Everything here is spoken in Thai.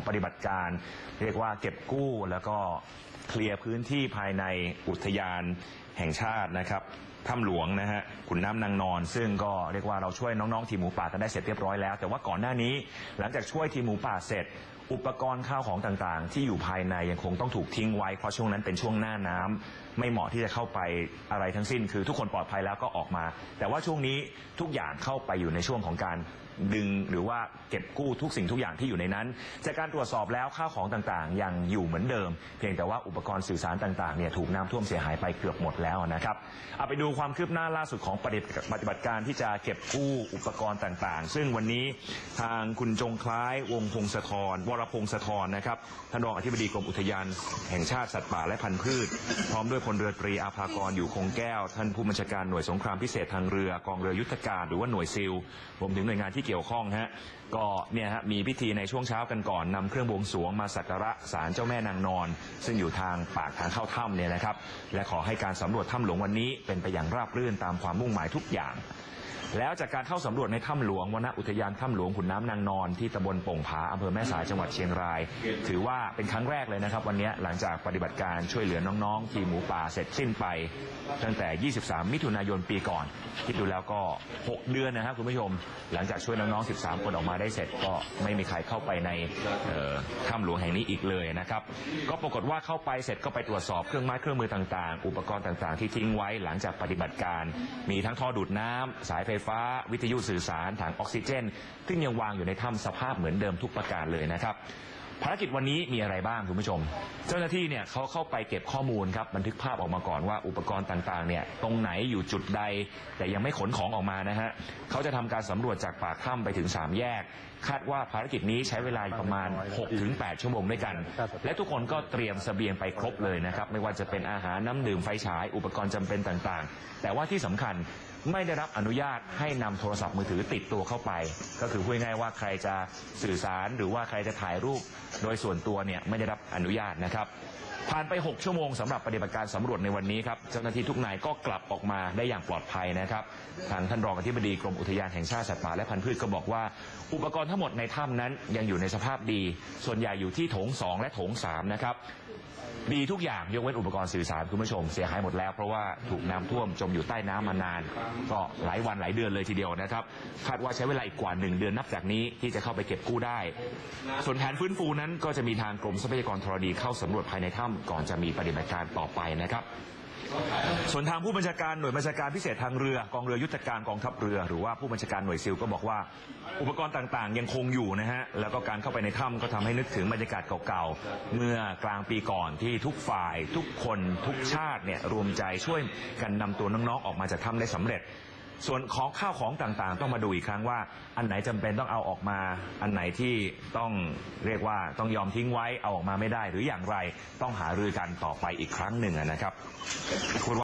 ปฏิบัติการเรียกว่าเก็บกู้แล้วก็เคลียร์พื้นที่ภายในอุทยานแห่งชาตินะครับถ้ำหลวงนะฮะขุนน้ำนางนอนซึ่งก็เรียกว่าเราช่วยน้องๆทีมหมูป่ากันได้เสร็จเรียบร้อยแล้วแต่ว่าก่อนหน้านี้หลังจากช่วยทีมหมูป่าเสร็จอุปกรณ์ข้าวของต่างๆที่อยู่ภายในยังคงต้องถูกทิ้งไว้เพราะช่วงนั้นเป็นช่วงหน้าน้ำไม่เหมาะที่จะเข้าไปอะไรทั้งสิ้นคือทุกคนปลอดภัยแล้วก็ออกมาแต่ว่าช่วงนี้ทุกอย่างเข้าไปอยู่ในช่วงของการดึงหรือว่าเก็บกู้ทุกสิ่งทุกอย่างที่อยู่ในนั้นจากการตรวจสอบแล้วข้าวของต่างๆยังอยู่เหมือนเดิมเพียงแต่ว่าอุปกรณ์สื่อสารต่างๆเนี่ยถูกน้ำท่วมเสียหายไปเกือบหมดแล้วนะครับเอาไปดูความคืบหน้าล่าสุดของปฏิบัติการที่จะเก็บกู้อุปกรณ์ต่างๆซึ่งวันนี้ทางคุณจงคล้ายวงพงศธรวรพงศธรนะครับท่านรองอธิบดีกรมอุทยานแห่งชาติสัตว์ป่าและพันธุ์พืชพร้อมด้วยพลเรือตรีอาภากรอยู่คงแก้วท่านผู้บัญชาการหน่วยสงครามพิเศษทางเรือกองเรือยุทธการหรือว่าหน่วยซิลรวมถึงหน่วยงานที่เกี่ยวข้องก็เนี่ยมีพิธีในช่วงเช้ากันก่อนนำเครื่องบวงสรวงมาสักการะศาลเจ้าแม่นางนอนซึ่งอยู่ทางปากทางเข้าถ้ำเนี่ยนะครับและขอให้การสำรวจถ้ำหลวงวันนี้เป็นไปอย่างราบรื่นตามความมุ่งหมายทุกอย่างแล้วจากการเข้าสำรวจในถ้ำหลวงวนอุทยานถ้ำหลวงขุนน้ำนางนอนที่ตำบลโป่งผาอำเภอแม่สายจังหวัดเชียงรายถือว่าเป็นครั้งแรกเลยนะครับวันนี้หลังจากปฏิบัติการช่วยเหลือน้องๆทีมหมูป่าเสร็จสิ้นไปตั้งแต่23มิถุนายนปีก่อนคิดดูแล้วก็6เดือนนะครับคุณผู้ชมหลังจากช่วยน้องๆ13คนออกมาได้เสร็จก็ไม่มีใครเข้าไปในถ้ำหลวงแห่งนี้อีกเลยนะครับก็ปรากฏว่าเข้าไปเสร็จก็ไปตรวจสอบเครื่องไม้เครื่องมือต่างๆอุปกรณ์ต่างๆที่ทิ้งไว้หลังจากปฏิบัติการมีทั้งท่อดูดน้ำสายไฟฟ้าวิทยุสื่อสารถังออกซิเจนซึ่งยังวางอยู่ในถ้ำสภาพเหมือนเดิมทุกประการเลยนะครับภารกิจวันนี้มีอะไรบ้างคุณผู้ชมเจ้าหน้าที่เนี่ยเขาเข้าไปเก็บข้อมูลครับบันทึกภาพออกมาก่อนว่าอุปกรณ์ต่างๆเนี่ยตรงไหนอยู่จุดใดแต่ยังไม่ขนของออกมานะฮะเขาจะทำการสำรวจจากปากถ้ำไปถึง3แยกคาดว่าภารกิจนี้ใช้เวลาประมาณ 6-8 ชั่วโมงด้วยกันและทุกคนก็เตรียมเสบียงไปครบเลยนะครับไม่ว่าจะเป็นอาหารน้ำดื่มไฟฉายอุปกรณ์จำเป็นต่างๆแต่ว่าที่สำคัญไม่ได้รับอนุญาตให้นำโทรศัพท์มือถือติดตัวเข้าไปก็คือพูดง่ายๆว่าใครจะสื่อสารหรือว่าใครจะถ่ายรูปโดยส่วนตัวเนี่ยไม่ได้รับอนุญาตนะครับผ่านไป6ชั่วโมงสำหรับปฏิบัติการสำรวจในวันนี้ครับเจ้าหน้าที่ทุกนายก็กลับออกมาได้อย่างปลอดภัยนะครับทางท่านรองอธิบดีกรมอุทยานแห่งชาติสัตว์ป่าและพันธุ์พืชก็บอกว่าอุปกรณ์ทั้งหมดในถ้ำนั้นยังอยู่ในสภาพดีส่วนใหญ่อยู่ที่โถง2และโถง3นะครับดีทุกอย่างยกเว้นอุปกรณ์สื่อสารคุณผู้ชมเสียหายหมดแล้วเพราะว่าถูกน้ำท่วมจมอยู่ใต้น้ำมานานก็หลายวันหลายเดือนเลยทีเดียวนะครับคาดว่าใช้เวลาอีกกว่า1เดือนนับจากนี้ที่จะเข้าไปเก็บกู้ได้ส่วนแผนฟื้นฟูนั้นก็จะมีทางกรมทรัพยากรธรณีเข้าสำรวจภายในถ้ำก่อนจะมีปฏิบัติการต่อไปนะครับส่วนทางผู้บัญชาการหน่วยบัญชาการพิเศษทางเรือกองเรือยุทธการกองทัพเรือหรือว่าผู้บัญชาการหน่วยซิลก็บอกว่าอุปกรณ์ต่างๆยังคงอยู่นะฮะแล้วก็การเข้าไปในถ้ำก็ทำให้นึกถึงบรรยากาศเก่าๆเมื่อกลางปีก่อนที่ทุกฝ่ายทุกคนทุกชาติเนี่ยรวมใจช่วยกันนำตัวน้องๆออกมาจากถ้ำได้สำเร็จส่วนของข้าวของต่างๆต้องมาดูอีกครั้งว่าอันไหนจำเป็นต้องเอาออกมาอันไหนที่ต้องเรียกว่าต้องยอมทิ้งไว้เอาออกมาไม่ได้หรืออย่างไรต้องหารือกันต่อไปอีกครั้งหนึ่งนะครับ